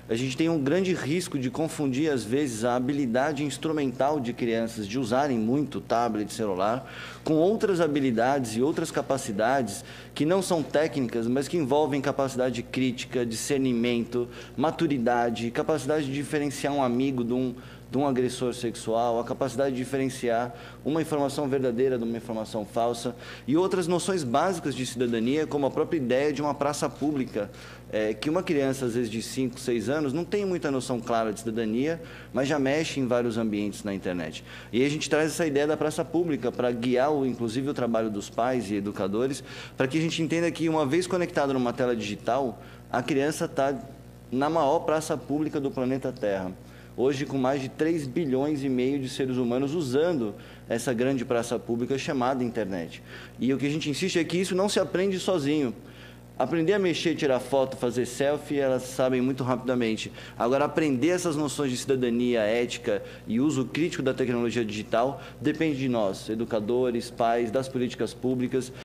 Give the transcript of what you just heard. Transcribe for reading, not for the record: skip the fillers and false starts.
a gente tem um grande risco de confundir, às vezes, a habilidade instrumental de crianças de usarem muito tablet, celular, com outras habilidades e outras capacidades que não são técnicas, mas que envolvem capacidade crítica, discernimento, maturidade, capacidade de diferenciar um amigo de um agressor sexual, a capacidade de diferenciar uma informação verdadeira de uma informação falsa e outras noções básicas de cidadania, como a própria ideia de uma praça pública, que uma criança, às vezes de 5, 6 anos, não tem muita noção clara de cidadania, mas já mexe em vários ambientes na internet. E aí a gente traz essa ideia da praça pública para guiar, inclusive, o trabalho dos pais e educadores, para que a gente entenda que, uma vez conectado numa tela digital, a criança está na maior praça pública do planeta Terra. Hoje, com mais de 3 bilhões e meio de seres humanos usando essa grande praça pública chamada internet. E o que a gente insiste é que isso não se aprende sozinho. Aprender a mexer, tirar foto, fazer selfie, elas sabem muito rapidamente. Agora, aprender essas noções de cidadania, ética e uso crítico da tecnologia digital depende de nós, educadores, pais, das políticas públicas.